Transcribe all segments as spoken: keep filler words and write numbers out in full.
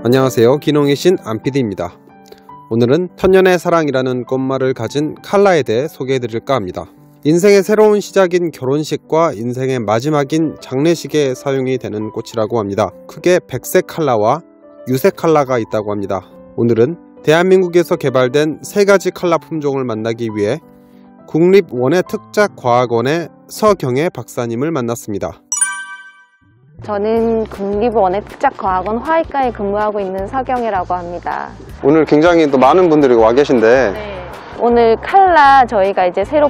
안녕하세요. 기농의 신 안피디입니다. 오늘은 천년의 사랑이라는 꽃말을 가진 칼라에 대해 소개해드릴까 합니다. 인생의 새로운 시작인 결혼식과 인생의 마지막인 장례식에 사용이 되는 꽃이라고 합니다. 크게 백색 칼라와 유색 칼라가 있다고 합니다. 오늘은 대한민국에서 개발된 세 가지 칼라 품종을 만나기 위해 국립원예특작과학원의 서경애 박사님을 만났습니다. 저는 국립원예특작과학원 화학과에 근무하고 있는 서경애라고 합니다. 오늘 굉장히 또 많은 분들이 와 계신데 네. 오늘 칼라 저희가 이제 새로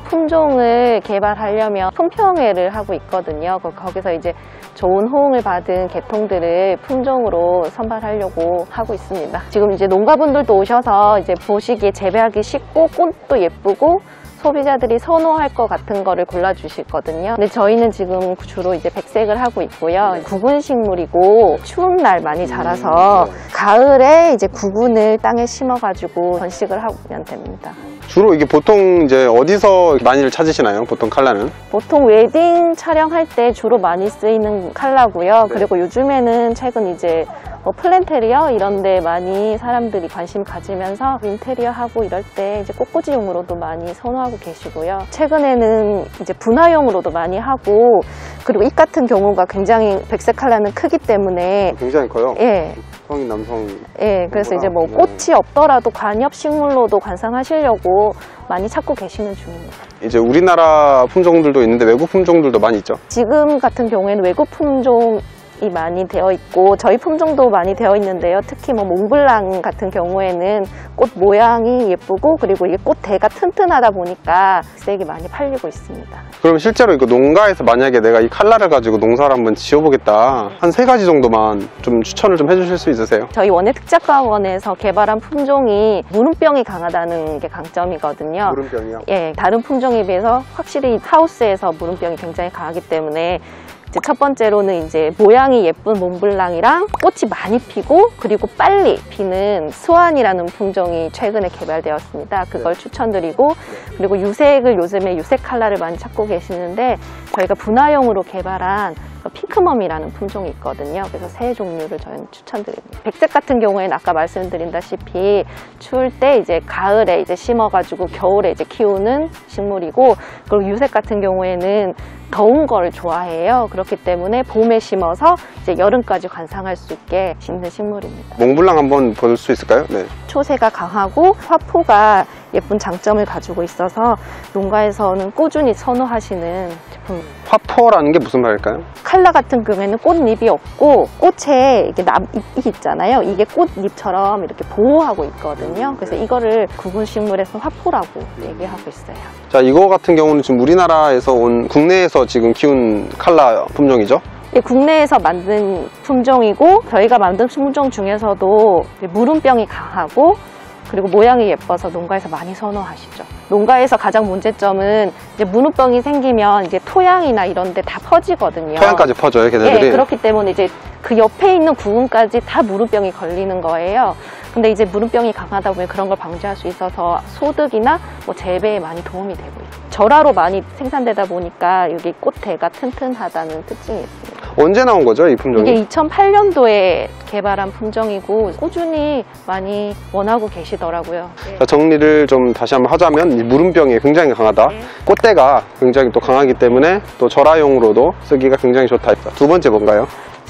품종을 개발하려면 품평회를 하고 있거든요. 거기서 이제 좋은 호응을 받은 계통들을 품종으로 선발하려고 하고 있습니다. 지금 이제 농가분들도 오셔서 이제 보시기에 재배하기 쉽고 꽃도 예쁘고 소비자들이 선호할 것 같은 거를 골라주시거든요. 근데 저희는 지금 주로 이제 백색을 하고 있고요. 네. 구근 식물이고 추운 날 많이 자라서 음, 네. 가을에 이제 구근을 땅에 심어가지고 번식을 하면 됩니다. 주로 이게 보통 이제 어디서 많이를 찾으시나요? 보통 칼라는? 보통 웨딩 촬영할 때 주로 많이 쓰이는 칼라고요. 네. 그리고 요즘에는 최근 이제 뭐 플랜테리어 이런 데 많이 사람들이 관심 가지면서 인테리어 하고 이럴 때 이제 꽃꽂이용으로도 많이 선호하고 계시고요. 최근에는 이제 분화용으로도 많이 하고, 그리고 잎 같은 경우가 굉장히 백색 칼라는 크기 때문에 굉장히 커요. 예. 성인 남성. 예, 그래서 이제 뭐 꽃이 없더라도 관엽 식물로도 관상하시려고 많이 찾고 계시는 중입니다. 이제 우리나라 품종들도 있는데 외국 품종들도 많이 있죠? 지금 같은 경우에는 외국 품종 이 많이 되어 있고 저희 품종도 많이 되어 있는데요. 특히 뭐 몽블랑 같은 경우에는 꽃 모양이 예쁘고 그리고 이게 꽃대가 튼튼하다 보니까 색이 많이 팔리고 있습니다. 그럼 실제로 이거 농가에서 만약에 내가 이 칼라를 가지고 농사를 한번 지어보겠다, 한 세 가지 정도만 좀 추천을 좀 해주실 수 있으세요? 저희 원예특작과학원에서 개발한 품종이 무름병이 강하다는 게 강점이거든요. 무름병이요? 예, 다른 품종에 비해서 확실히 하우스에서 무름병이 굉장히 강하기 때문에 이제 첫 번째로는 이제 모양이 예쁜 몽블랑이랑 꽃이 많이 피고 그리고 빨리 피는 스완이라는 품종이 최근에 개발되었습니다. 그걸 네. 추천드리고, 그리고 유색을 요즘에 유색 칼라를 많이 찾고 계시는데 저희가 분화용으로 개발한 핑크멈이라는 품종이 있거든요. 그래서 세 종류를 저희는 추천드립니다. 백색 같은 경우에는 아까 말씀드린다시피 추울 때 이제 가을에 이제 심어가지고 겨울에 이제 키우는 식물이고, 그리고 유색 같은 경우에는 더운 걸 좋아해요. 그렇기 때문에 봄에 심어서 이제 여름까지 관상할 수 있게 심는 식물입니다. 몽블랑 한번 볼 수 있을까요? 네. 초세가 강하고 화포가 예쁜 장점을 가지고 있어서 농가에서는 꾸준히 선호하시는 제품입니다. 화포라는 게 무슨 말일까요? 칼라 같은 경우에는 꽃잎이 없고 꽃에 이렇게 잎이 있잖아요. 이게 꽃잎처럼 이렇게 보호하고 있거든요. 그래서 이거를 구근식물에서 화포라고 얘기하고 있어요. 자, 이거 같은 경우는 지금 우리나라에서 온, 국내에서 지금 키운 칼라 품종이죠? 예, 국내에서 만든 품종이고 저희가 만든 품종 중에서도 무름병이 강하고 그리고 모양이 예뻐서 농가에서 많이 선호하시죠. 농가에서 가장 문제점은 이제 무름병이 생기면 이제 토양이나 이런 데 다 퍼지거든요. 토양까지 퍼져요, 걔네들이? 예, 그렇기 때문에 이제 그 옆에 있는 구근까지 다 무름병이 걸리는 거예요. 근데 이제 무름병이 강하다 보면 그런 걸 방지할 수 있어서 소득이나 뭐 재배에 많이 도움이 되고 있어요. 절하로 많이 생산되다 보니까 여기 꽃대가 튼튼하다는 특징이 있습니다. 언제 나온 거죠, 이 품종이? 이게 이천팔 년도에 개발한 품종이고 꾸준히 많이 원하고 계시더라고요. 자, 정리를 좀 다시 한번 하자면 이 무름병이 굉장히 강하다. 네. 꽃대가 굉장히 또 강하기 때문에 또 절하용으로도 쓰기가 굉장히 좋다. 두 번째 뭔가요?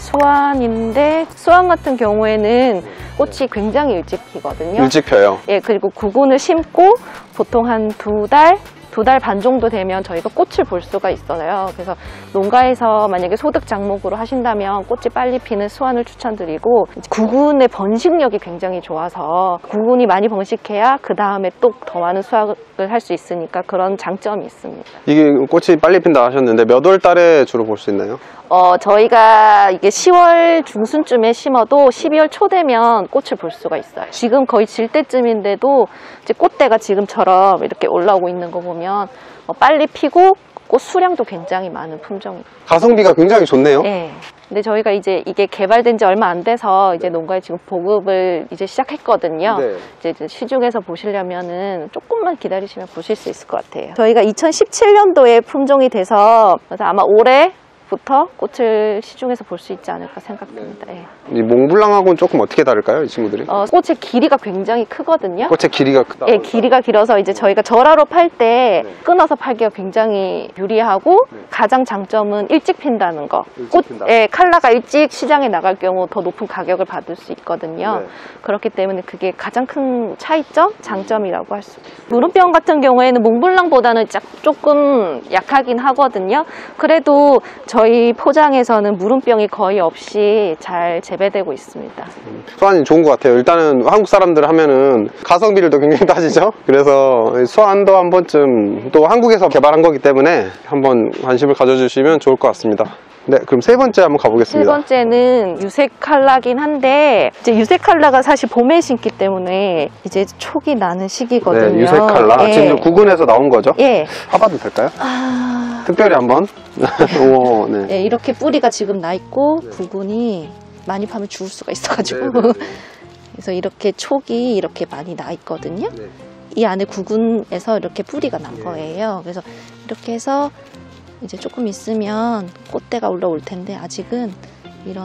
수완인데 수완 같은 경우에는 꽃이 굉장히 일찍 피거든요. 일찍 펴요. 예, 그리고 구근을 심고 보통 한 두 달, 두 달 반 정도 되면 저희가 꽃을 볼 수가 있어요. 그래서 농가에서 만약에 소득 장목으로 하신다면 꽃이 빨리 피는 수완을 추천드리고, 구근의 번식력이 굉장히 좋아서 구근이 많이 번식해야 그 다음에 또 더 많은 수확을 할 수 있으니까 그런 장점이 있습니다. 이게 꽃이 빨리 핀다 하셨는데 몇 월 달에 주로 볼 수 있나요? 어, 저희가 이게 시월 중순쯤에 심어도 십이월 초 되면 꽃을 볼 수가 있어요. 지금 거의 질 때쯤인데도 이제 꽃대가 지금처럼 이렇게 올라오고 있는 거 보면 어, 빨리 피고 꽃 수량도 굉장히 많은 품종입니다. 가성비가 굉장히 좋네요. 네. 근데 저희가 이제 이게 개발된 지 얼마 안 돼서 이제 농가에 지금 보급을 이제 시작했거든요. 네. 이제 시중에서 보시려면은 조금만 기다리시면 보실 수 있을 것 같아요. 저희가 이천십칠 년도에 품종이 돼서 그래서 아마 올해 때부터 꽃을 시중에서 볼 수 있지 않을까 생각됩니다. 네. 이 몽블랑하고는 조금 어떻게 다를까요, 이 친구들이? 어, 꽃의 길이가 굉장히 크거든요. 꽃의 길이가 크다. 예, 길이가 길어서 이제 저희가 절화로 팔 때 네. 끊어서 팔기가 굉장히 유리하고 네. 가장 장점은 일찍 핀다는 거. 일찍 꽃, 핀다. 예, 컬러가 일찍 시장에 나갈 경우 더 높은 가격을 받을 수 있거든요. 네. 그렇기 때문에 그게 가장 큰 차이점, 장점이라고 할 수 있어요. 무릎병 같은 경우에는 몽블랑보다는 짝- 조금 약하긴 하거든요. 그래도 저희 포장에서는 무릎병이 거의 없이 잘 재배되고 있습니다. 수완이 좋은 것 같아요. 일단은 한국 사람들 하면은 가성비를 또 굉장히 따지죠. 그래서 수완도 한 번쯤 또 한국에서 개발한 거기 때문에 한번 관심을 가져주시면 좋을 것 같습니다. 네, 그럼 세 번째 한번 세 가보겠습니다. 번째는 유색 칼라긴 한데 이제 유색 칼라가 사실 봄에 심기 때문에 이제 촉이 나는 시기거든요. 네, 유색 칼라. 예. 지금 구근에서 나온 거죠? 예. 봐봐도 될까요? 아... 특별히 한번. 오, 네. 예, 이렇게 뿌리가 지금 나 있고 구근이 많이 파면 죽을 수가 있어가지고 네, 네, 네. 그래서 이렇게 촉이 이렇게 많이 나 있거든요. 네. 이 안에 구근에서 이렇게 뿌리가 난 네. 거예요. 그래서 이렇게 해서 이제 조금 있으면 꽃대가 올라올 텐데 아직은 이런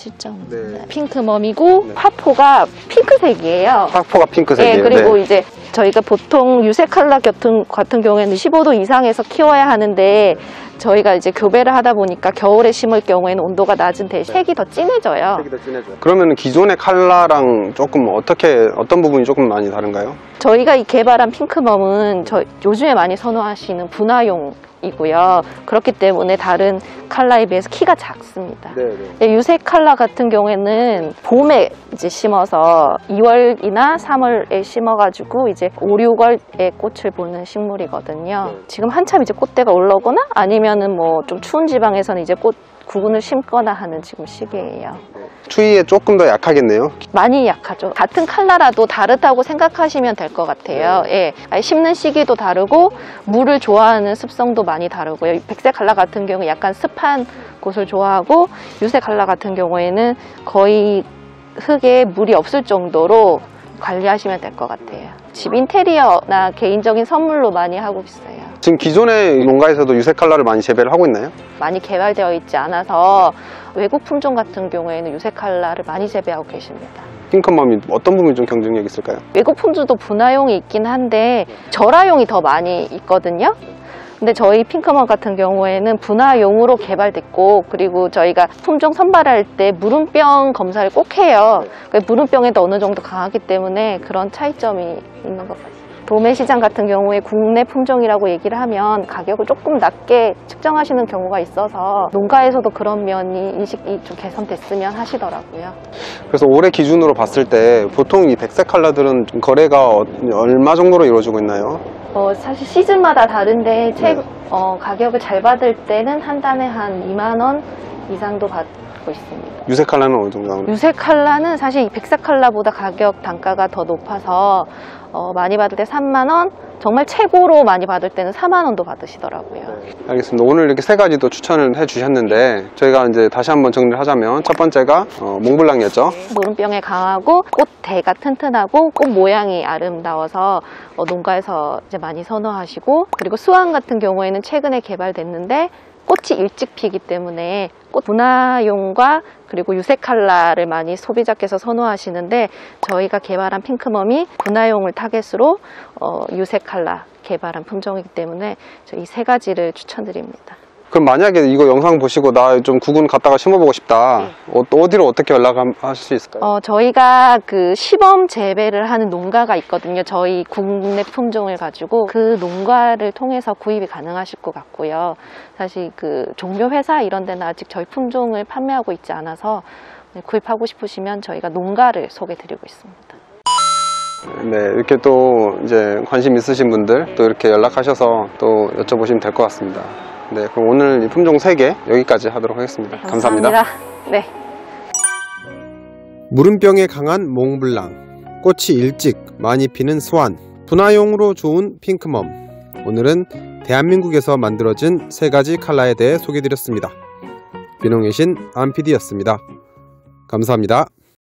실정입니다. 네. 핑크멈이고 네. 파포가 핑크색이에요. 파포가 핑크색이에요. 네, 그리고 네. 이제 저희가 보통 유색 칼라 같은, 같은 경우에는 십오 도 이상에서 키워야 하는데 저희가 이제 교배를 하다 보니까 겨울에 심을 경우에는 온도가 낮은 대신 색이 더 진해져요. 색이 더 진해져요. 그러면 기존의 칼라랑 조금 어떻게 어떤 부분이 조금 많이 다른가요? 저희가 이 개발한 핑크멈은 저 요즘에 많이 선호하시는 분화용 이고요. 그렇기 때문에 다른 칼라에 비해서 키가 작습니다. 네, 네. 유색 칼라 같은 경우에는 봄에 이제 심어서 이월이나 삼월에 심어가지고 이제 오, 유월에 꽃을 보는 식물이거든요. 네. 지금 한참 이제 꽃대가 올라오거나 아니면은 뭐 좀 추운 지방에서는 이제 꽃 구근을 심거나 하는 지금 시기예요. 추위에 조금 더 약하겠네요. 많이 약하죠. 같은 칼라라도 다르다고 생각하시면 될 것 같아요. 예, 아니, 심는 시기도 다르고 물을 좋아하는 습성도 많이 다르고요. 백색 칼라 같은 경우 약간 습한 곳을 좋아하고 유색 칼라 같은 경우에는 거의 흙에 물이 없을 정도로 관리하시면 될 것 같아요. 집 인테리어나 개인적인 선물로 많이 하고 있어요. 지금 기존의 농가에서도 유색 칼라를 많이 재배를 하고 있나요? 많이 개발되어 있지 않아서 외국 품종 같은 경우에는 유색 칼라를 많이 재배하고 계십니다. 핑크멈이 어떤 부분이 좀 경쟁력이 있을까요? 외국 품종도 분화용이 있긴 한데 절화용이 더 많이 있거든요. 근데 저희 핑크멈 같은 경우에는 분화용으로 개발됐고, 그리고 저희가 품종 선발할 때 무름병 검사를 꼭 해요. 무름병에도 어느 정도 강하기 때문에 그런 차이점이 있는 것 같아요. 도매 시장 같은 경우에 국내 품종이라고 얘기를 하면 가격을 조금 낮게 측정하시는 경우가 있어서 농가에서도 그런 면이 인식이 좀 개선됐으면 하시더라고요. 그래서 올해 기준으로 봤을 때 보통 이 백색 칼라들은 좀 거래가 어- 얼마 정도로 이루어지고 있나요? 어, 사실 시즌마다 다른데 책, 네. 어, 가격을 잘 받을 때는 한 단에 한 이만 원 이상도 받고 있습니다. 유색 칼라는 어느 정도 나오나요? 유색 칼라는 사실 이 백색 칼라보다 가격 단가가 더 높아서 어, 많이 받을 때 삼만 원, 정말 최고로 많이 받을 때는 사만 원도 받으시더라고요. 네, 알겠습니다. 오늘 이렇게 세 가지도 추천을 해 주셨는데 저희가 이제 다시 한번 정리를 하자면 첫 번째가 어, 몽블랑이었죠. 무름병에 강하고 꽃대가 튼튼하고 꽃 모양이 아름다워서 어, 농가에서 이제 많이 선호하시고, 그리고 수완 같은 경우에는 최근에 개발됐는데 꽃이 일찍 피기 때문에 꽃 분화용과 그리고 유색 칼라를 많이 소비자께서 선호하시는데 저희가 개발한 핑크멈이 분화용을 타겟으로 어, 유색 칼라 개발한 품종이기 때문에 이 세 가지를 추천드립니다. 그럼 만약에 이거 영상 보시고 나 좀 구근 갔다가 심어보고 싶다. 어, 어디로 어떻게 연락하실 수 있을까요? 어, 저희가 그 시범 재배를 하는 농가가 있거든요. 저희 국내 품종을 가지고 그 농가를 통해서 구입이 가능하실 것 같고요. 사실 그 종묘 회사 이런 데는 아직 저희 품종을 판매하고 있지 않아서 구입하고 싶으시면 저희가 농가를 소개해 드리고 있습니다. 네, 이렇게 또 이제 관심 있으신 분들 또 이렇게 연락하셔서 또 여쭤보시면 될 것 같습니다. 네, 그럼 오늘 이 품종 세 개 여기까지 하도록 하겠습니다. 감사합니다. 감사합니다. 네. 무름병에 강한 몽블랑, 꽃이 일찍 많이 피는 수완, 분화용으로 좋은 핑크멈. 오늘은 대한민국에서 만들어진 세 가지 칼라에 대해 소개드렸습니다. 비농의 신 안피디였습니다. 감사합니다.